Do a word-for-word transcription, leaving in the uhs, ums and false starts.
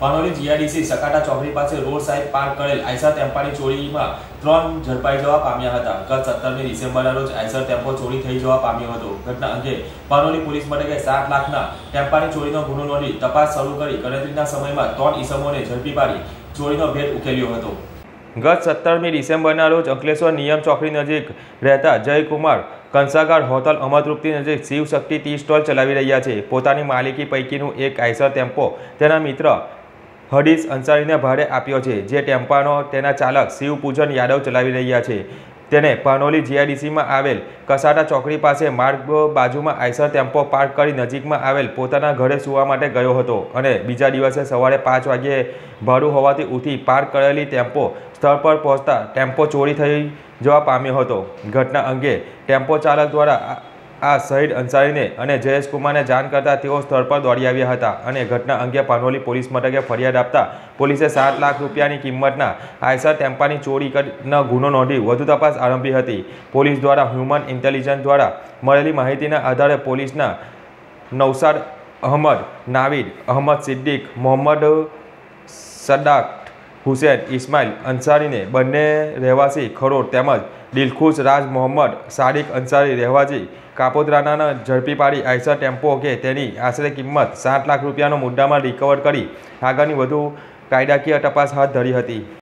Panoli GIDC સકાટા ચોકડી પાસે રોડ સાઈડ પાર્ક કરેલ આઈસર ટેમ્પાની ચોરીમાં ત્રણ ઝડપાઈ જવા પામ્યા હતા। ગત સત્તરમી ડિસેમ્બરના રોજ આઈસર ટેમ્પો ચોરી થઈ જવા પામ્યો હતો। ઘટના અંગે પાનોલી પોલીસ મથકે સાત લાખના ટેમ્પાની ચોરીનો ગુનો નોંધી તપાસ શરૂ કરી ગણતરીના સમયમાં ત્રણ ઈસમોને ઝડપી પાડી ચોરીનો ભેદ ઉકેલ્યો હતો। ગત સત્તરમી ડિસેમ્બરના રોજ અંકલેશ્વર નિયમ ચોકડી નજીક રહેતા જયકુમાર કંસાગાર હોટલ અમરતૃપ્તિ નજીક શિવ શક્તિ ટી સ્ટોલ ચલાવી રહ્યા છે। પોતાની માલિકી પૈકીનું એક આઈસર ટેમ્પો તેના મિત્ર હડીશ અંસારીને ભાડે આપ્યો છે, જે ટેમ્પાનો તેના ચાલક શિવ પૂજન યાદવ ચલાવી રહ્યા છે। તેને પાનોલી જીઆઈડીસીમાં આવેલ કસાટા ચોકડી પાસે માર્ગ બાજુમાં આઈસર ટેમ્પો પાર્ક કરી નજીકમાં આવેલ પોતાના ઘરે સૂવા માટે ગયો હતો અને બીજા દિવસે સવારે પાંચ વાગ્યે ભાડું હોવાથી ઉઠી પાર્ક કરેલી ટેમ્પો સ્થળ પર પહોંચતા ટેમ્પો ચોરી થઈ જવા પામ્યો હતો। ઘટના અંગે ટેમ્પો ચાલક દ્વારા આ શહીદ અંસારીને અને જયેશકુમારને જાણ કરતા તેઓ સ્થળ પર દોડી આવ્યા હતા અને ઘટના અંગે પાનોલી પોલીસ મથકે ફરિયાદ આપતા પોલીસે સાત લાખ રૂપિયાની કિંમતના આઈસર ટેમ્પાની ચોરીનો ગુનો નોંધી વધુ તપાસ આરંભી હતી। પોલીસ દ્વારા હ્યુમન ઇન્ટેલિજન્સ દ્વારા મળેલી માહિતીના આધારે પોલીસના નૌશાદ અહમદ, નાવીદ અહમદ સિદ્દીક, મોહમ્મદ સદાક હુસેન ઇસ્માઇલ અંસારીને બંને રહેવાસી ખરોડ તેમજ દિલખુશ રાજ મોહમ્મદ સાદિક અંસારી રહેવાસી કાપોદ્રાના ઝડપી પાડી આઈસર ટેમ્પો કે તેની આશરે કિંમત સાત લાખ રૂપિયાનો મુદ્દામાલ રિકવર કરી આગળની વધુ કાયદાકીય તપાસ હાથ ધરી હતી।